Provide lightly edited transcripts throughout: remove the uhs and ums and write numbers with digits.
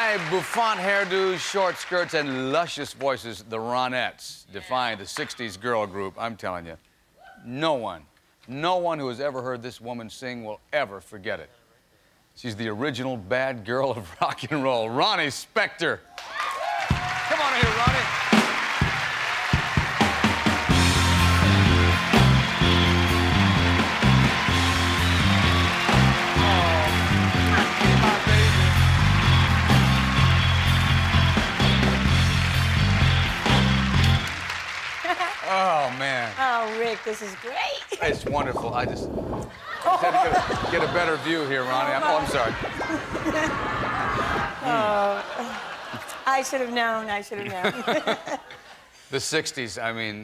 high bouffant hairdos, short skirts, and luscious voices, the Ronettes define the 60s girl group. I'm telling you, no one who has ever heard this woman sing will ever forget it. She's the original bad girl of rock and roll, Ronnie Spector. Come on in here, Ronnie. Oh, man. Oh, Rick, this is great. It's wonderful. I just had to get a better view here, Ronnie. I'm sorry. I should have known. I should have known. The 60s, I mean,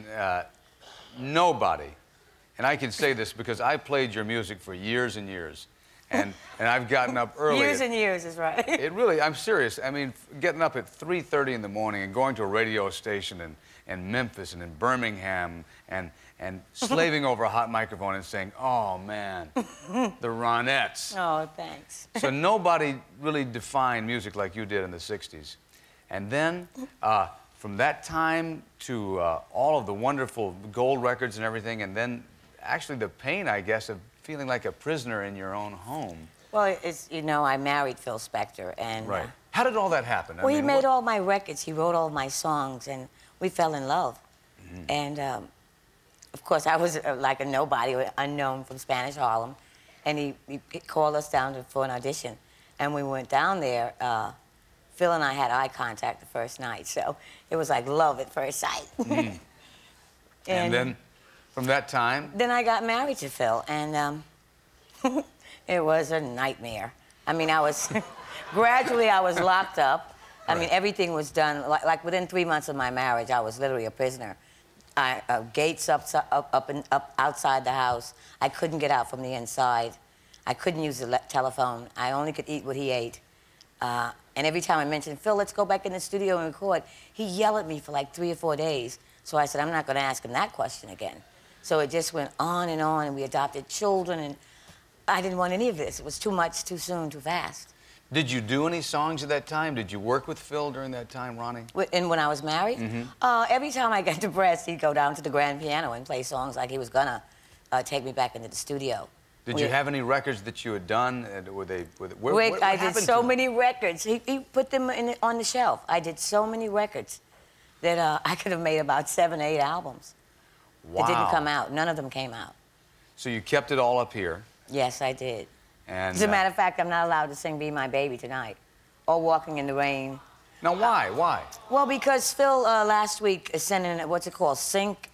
nobody, and I can say this because I played your music for years and years, and I've gotten up early. Years and years is right. It really, I'm serious. I mean, getting up at 3:30 in the morning and going to a radio station in Memphis and in Birmingham and slaving over a hot microphone and saying, oh, man, the Ronettes. Oh, thanks. So nobody really defined music like you did in the 60s. And then, from that time to all of the wonderful gold records and everything, and then actually the pain, I guess, of feeling like a prisoner in your own home. Well, it's, you know, I married Phil Spector, and... Right. How did all that happen? Well, he made all my records. He wrote all my songs, and we fell in love. Mm-hmm. And, of course, I was like a nobody, unknown from Spanish Harlem, and he called us down for an audition. And we went down there. Phil and I had eye contact the first night, so it was like love at first sight. Mm. And then, from that time? Then I got married to Phil, and it was a nightmare. I mean, gradually I was locked up. I mean, everything was done, like within 3 months of my marriage, I was literally a prisoner. Gates up outside the house. I couldn't get out from the inside. I couldn't use the telephone. I only could eat what he ate. And every time I mentioned, Phil, let's go back in the studio and record, he'd yell at me for like 3 or 4 days. So I said, I'm not going to ask him that question again. So it just went on, and we adopted children, and I didn't want any of this. It was too much, too soon, too fast. Did you do any songs at that time? Did you work with Phil during that time, Ronnie? And when I was married? Mm-hmm. Every time I got depressed, he'd go down to the grand piano and play songs like he was gonna take me back into the studio. Did you have any records that you had done? Rick, I did so many records. He put them on the shelf. I did so many records that I could have made about 7 or 8 albums. Wow. It didn't come out. None of them came out. So you kept it all up here? Yes, I did. And, as a matter of fact, I'm not allowed to sing Be My Baby tonight or Walking in the Rain. Now, why? Why? Well, because Phil last week sent in, what's it called, sync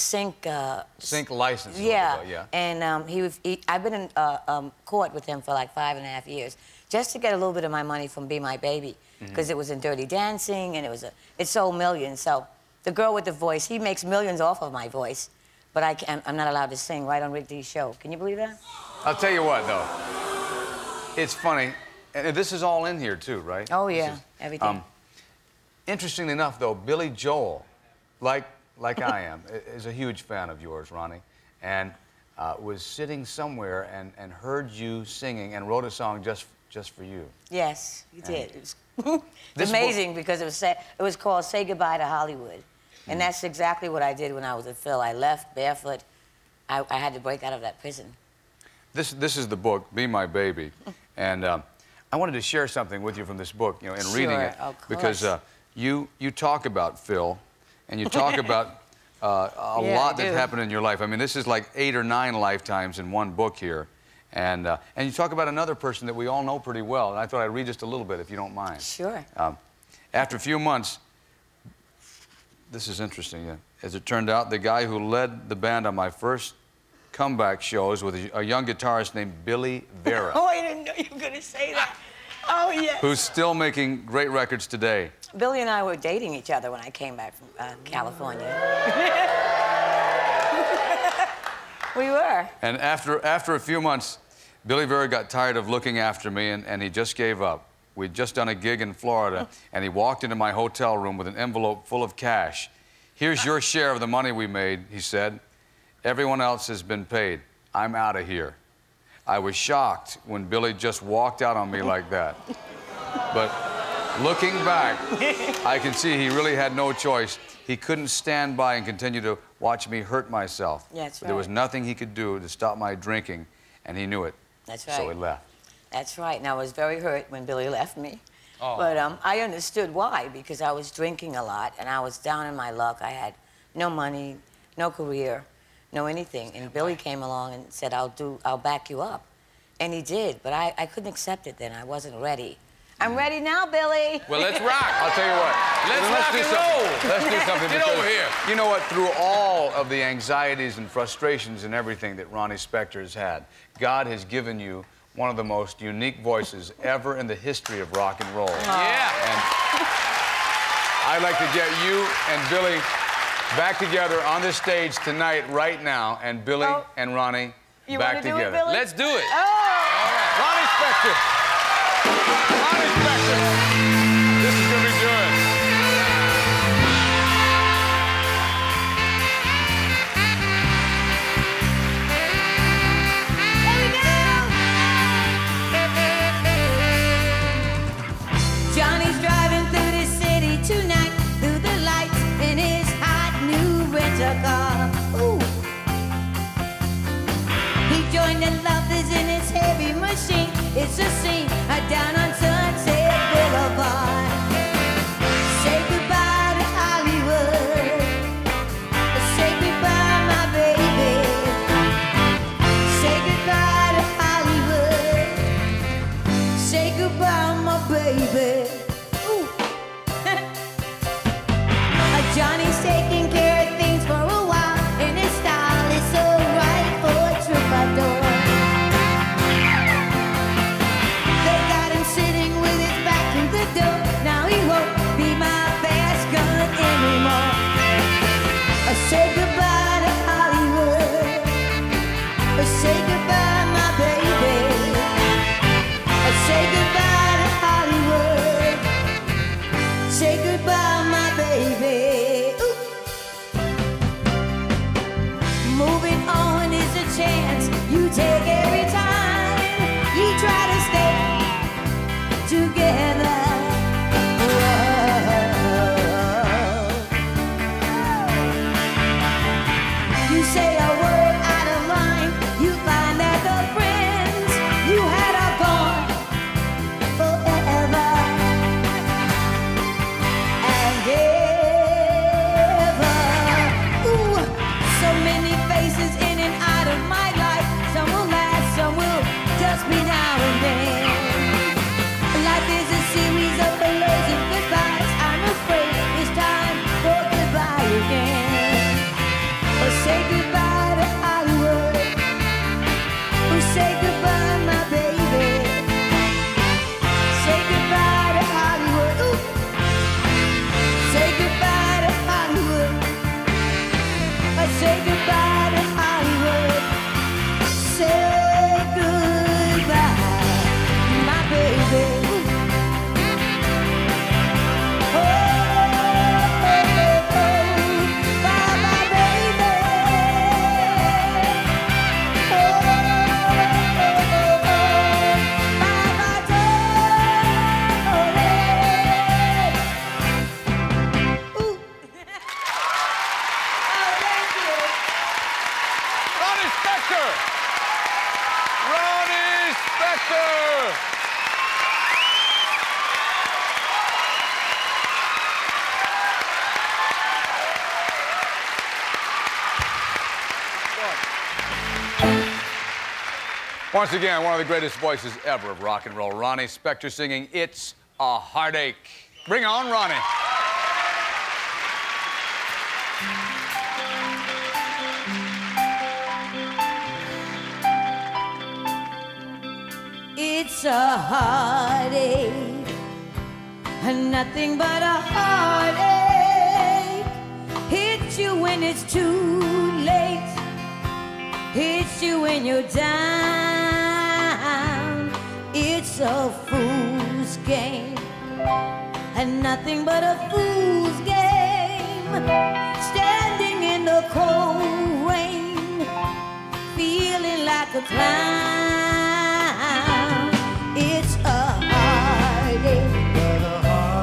license. Yeah. Yeah. And I've been in court with him for like 5.5 years just to get a little bit of my money from Be My Baby, because it was in Dirty Dancing, and it sold millions. So the girl with the voice, he makes millions off of my voice, but I'm not allowed to sing right on Rick Dees' show. Can you believe that? I'll tell you what, though. It's funny, and this is all in here, too, right? Oh, yeah, everything. Interestingly enough, though, Billy Joel, like I am, is a huge fan of yours, Ronnie, and was sitting somewhere and heard you singing and wrote a song just for you. Yes, he did. It was amazing because it was called Say Goodbye to Hollywood. And that's exactly what I did when I was with Phil. I left barefoot. I had to break out of that prison. This is the book, Be My Baby, and I wanted to share something with you from this book, you know, in reading it, because you talk about Phil, and you talk about a lot that happened in your life. I mean, this is like 8 or 9 lifetimes in one book here, and you talk about another person that we all know pretty well, and I thought I'd read just a little bit, if you don't mind. Sure. After a few months, this is interesting. Yeah. As it turned out, the guy who led the band on my first comeback shows with a young guitarist named Billy Vera. Oh, I didn't know you were going to say that. Oh, yes. Who's still making great records today. Billy and I were dating each other when I came back from California. We were. And after a few months, Billy Vera got tired of looking after me, and he just gave up. We'd just done a gig in Florida, and he walked into my hotel room with an envelope full of cash. Here's your share of the money we made, he said. Everyone else has been paid. I'm out of here. I was shocked when Billy just walked out on me like that. But Looking back, I can see he really had no choice. He couldn't stand by and continue to watch me hurt myself. Yeah, that's right. There was nothing he could do to stop my drinking, and he knew it. That's right. So he left. That's right. And I was very hurt when Billy left me. Oh. But I understood why, because I was drinking a lot, and I was down in my luck. I had no money, no career, no anything. And Billy came along and said, I'll back you up. And he did, but I couldn't accept it then. I wasn't ready. I'm ready now, Billy. Well, let's rock. I'll tell you what. Let's rock and roll. Let's do something. Get over here. You know what? Through all of the anxieties and frustrations and everything that Ronnie Spector has had, God has given you one of the most unique voices ever in the history of rock and roll. Yeah. And I'd like to get you and Billy back together on this stage tonight, right now, and Billy and Ronnie back together. It, Billy? Let's do it. Oh. All right. Ronnie Spector. Ronnie Spector. This is going to be good. Here we go. Johnny's driving through the city tonight, through the lights in his hot new rental car. Ooh. He joined the lovers in his heavy machine. It's a scene down on Sunset Boulevard. Say goodbye to Hollywood. Say goodbye, my baby. Say goodbye to Hollywood. Say goodbye, my baby. Ooh. Johnny's taking care of things for a while, and his style is so right for a troubadour. Now he won't be my fast gun anymore. Say goodbye to Hollywood. Say goodbye, my baby. Say goodbye to Hollywood. Say goodbye, my baby. Ooh. Moving on is a chance you take every time you try to stay together. You say a word out of line, you find that the friends you had are gone forever and ever. Ooh, so many faces in and out of my life. Some will last, some will just be now and then. Life is a series of hellos and goodbyes. I'm afraid it's time for goodbye again. Say goodbye to Hollywood. Say goodbye, my baby. Say goodbye to Hollywood. Ooh. Say goodbye to Hollywood. Say goodbye to Hollywood. Say goodbye, my baby. Ronnie Spector! Once again, one of the greatest voices ever of rock and roll, Ronnie Spector singing It's a Heartache. Bring on Ronnie. It's a heartache, nothing but a heartache. Hits you when it's too late, hits you when you're down. It's a fool's game, and nothing but a fool's game. Standing in the cold rain, feeling like a clown. It's a heartache, but a heartache.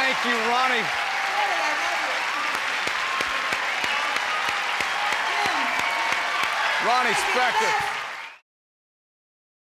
Thank you, Ronnie. Ronnie Spector.